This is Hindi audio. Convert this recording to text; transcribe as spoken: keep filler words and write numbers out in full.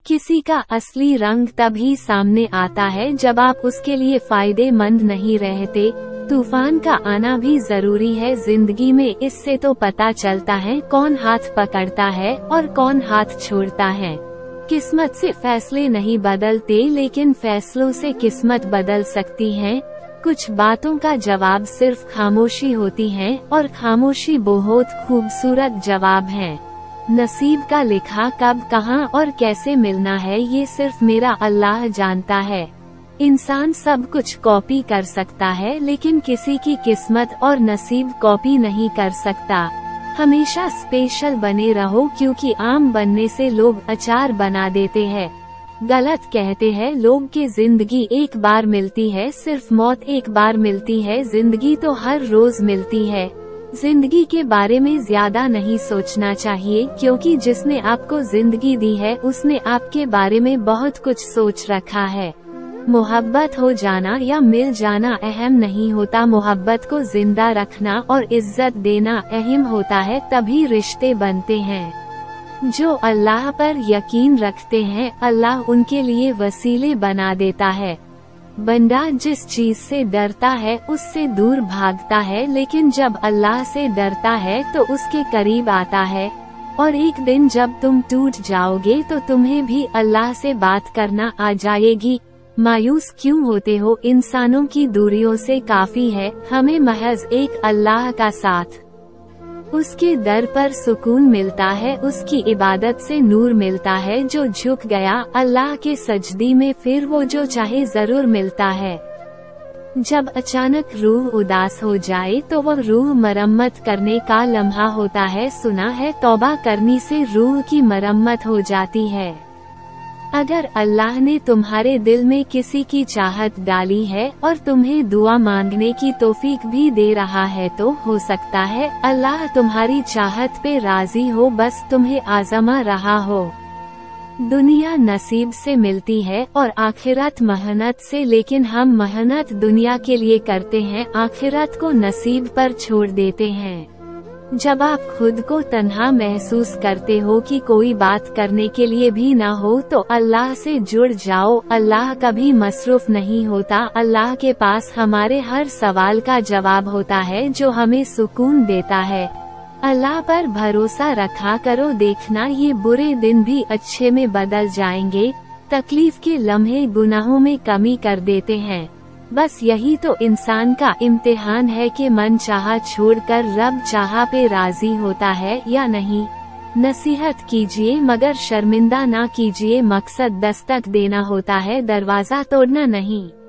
किसी का असली रंग तभी सामने आता है जब आप उसके लिए फायदेमंद नहीं रहते। तूफान का आना भी जरूरी है जिंदगी में, इससे तो पता चलता है कौन हाथ पकड़ता है और कौन हाथ छोड़ता है। किस्मत से फैसले नहीं बदलते, लेकिन फैसलों से किस्मत बदल सकती है। कुछ बातों का जवाब सिर्फ खामोशी होती है, और खामोशी बहुत खूबसूरत जवाब है। नसीब का लिखा कब, कहाँ और कैसे मिलना है, ये सिर्फ मेरा अल्लाह जानता है। इंसान सब कुछ कॉपी कर सकता है, लेकिन किसी की किस्मत और नसीब कॉपी नहीं कर सकता। हमेशा स्पेशल बने रहो, क्योंकि आम बनने से लोग अचार बना देते हैं। गलत कहते हैं लोग कि जिंदगी एक बार मिलती है, सिर्फ मौत एक बार मिलती है। जिंदगी तो हर रोज मिलती है। जिंदगी के बारे में ज्यादा नहीं सोचना चाहिए, क्योंकि जिसने आपको जिंदगी दी है उसने आपके बारे में बहुत कुछ सोच रखा है। मोहब्बत हो जाना या मिल जाना अहम नहीं होता, मोहब्बत को जिंदा रखना और इज्जत देना अहम होता है, तभी रिश्ते बनते हैं। जो अल्लाह पर यकीन रखते हैं, अल्लाह उनके लिए वसीले बना देता है। बंदा जिस चीज से डरता है उससे दूर भागता है, लेकिन जब अल्लाह से डरता है तो उसके करीब आता है। और एक दिन जब तुम टूट जाओगे तो तुम्हें भी अल्लाह से बात करना आ जाएगी। मायूस क्यों होते हो, इंसानों की दूरियों से काफी है, हमें महज एक अल्लाह का साथ। उसके दर पर सुकून मिलता है, उसकी इबादत से नूर मिलता है। जो झुक गया अल्लाह के सजदी में, फिर वो जो चाहे जरूर मिलता है। जब अचानक रूह उदास हो जाए तो वह रूह मरम्मत करने का लम्हा होता है। सुना है तौबा करने से रूह की मरम्मत हो जाती है। अगर अल्लाह ने तुम्हारे दिल में किसी की चाहत डाली है और तुम्हें दुआ मांगने की तौफीक भी दे रहा है, तो हो सकता है अल्लाह तुम्हारी चाहत पे राजी हो, बस तुम्हें आजमा रहा हो। दुनिया नसीब से मिलती है और आखिरत मेहनत से, लेकिन हम मेहनत दुनिया के लिए करते हैं, आखिरत को नसीब पर छोड़ देते हैं। जब आप खुद को तन्हा महसूस करते हो कि कोई बात करने के लिए भी ना हो, तो अल्लाह से जुड़ जाओ। अल्लाह कभी मसरूफ नहीं होता, अल्लाह के पास हमारे हर सवाल का जवाब होता है, जो हमें सुकून देता है। अल्लाह पर भरोसा रखा करो, देखना ये बुरे दिन भी अच्छे में बदल जाएंगे। तकलीफ के लम्हे गुनाहों में कमी कर देते हैं। बस यही तो इंसान का इम्तिहान है कि मन चाहा छोड़कर रब चाहा पे राजी होता है या नहीं। नसीहत कीजिए मगर शर्मिंदा ना कीजिए, मकसद दस्तक देना होता है, दरवाजा तोड़ना नहीं।